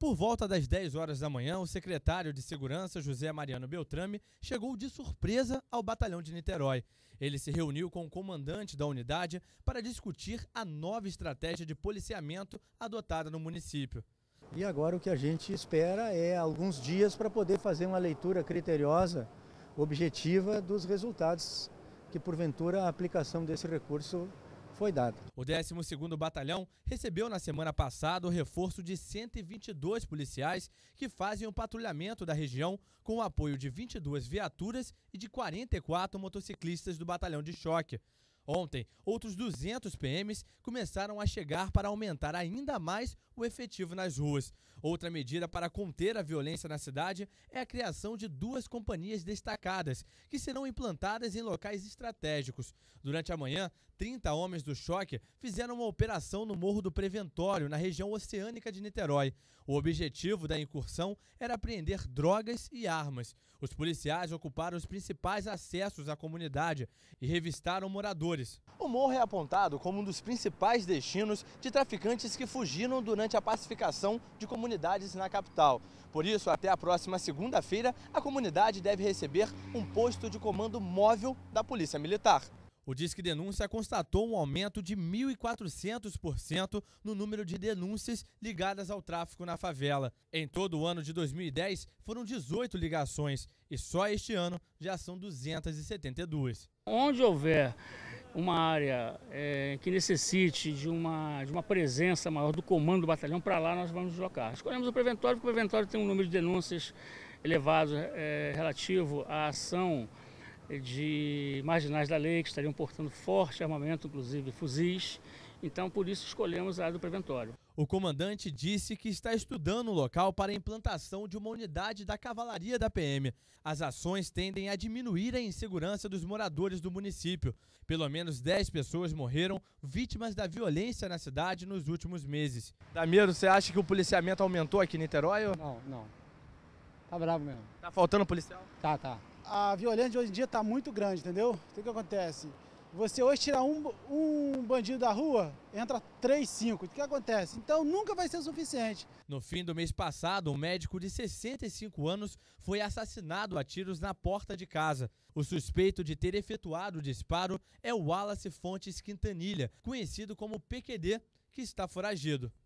Por volta das 10 horas da manhã, o secretário de Segurança, José Mariano Beltrame, chegou de surpresa ao batalhão de Niterói. Ele se reuniu com o comandante da unidade para discutir a nova estratégia de policiamento adotada no município. E agora o que a gente espera é alguns dias para poder fazer uma leitura criteriosa, objetiva dos resultados que porventura a aplicação desse recurso foi dada. O 12º Batalhão recebeu na semana passada o reforço de 122 policiais que fazem o patrulhamento da região com o apoio de 22 viaturas e de 44 motociclistas do Batalhão de Choque. Ontem, outros 200 PMs começaram a chegar para aumentar ainda mais o efetivo nas ruas. Outra medida para conter a violência na cidade é a criação de 2 companhias destacadas, que serão implantadas em locais estratégicos. Durante a manhã, 30 homens do Choque fizeram uma operação no Morro do Preventório, na região oceânica de Niterói. O objetivo da incursão era apreender drogas e armas. Os policiais ocuparam os principais acessos à comunidade e revistaram moradores. O morro é apontado como um dos principais destinos de traficantes que fugiram durante a pacificação de comunidades na capital. Por isso, até a próxima segunda-feira, a comunidade deve receber um posto de comando móvel da Polícia Militar. O Disque Denúncia constatou um aumento de 1.400% no número de denúncias ligadas ao tráfico na favela. Em todo o ano de 2010, foram 18 ligações e só este ano já são 272. Onde houver uma área que necessite de uma presença maior do comando do batalhão, para lá nós vamos deslocar. Escolhemos o Preventório porque o Preventório tem um número de denúncias elevado relativo à ação de marginais da lei que estariam portando forte armamento, inclusive fuzis. Então, por isso, escolhemos a área do Preventório. O comandante disse que está estudando o local para a implantação de uma unidade da cavalaria da PM. As ações tendem a diminuir a insegurança dos moradores do município. Pelo menos 10 pessoas morreram vítimas da violência na cidade nos últimos meses. Damiro, você acha que o policiamento aumentou aqui em Niterói? Não. Tá bravo mesmo. Tá faltando policial? Tá. A violência de hoje em dia tá muito grande, entendeu? Então o que acontece? Você hoje tirar um bandido da rua, entra 3, 5. O que acontece? Então nunca vai ser o suficiente. No fim do mês passado, um médico de 65 anos foi assassinado a tiros na porta de casa. O suspeito de ter efetuado o disparo é o Wallace Fontes Quintanilha, conhecido como PQD, que está foragido.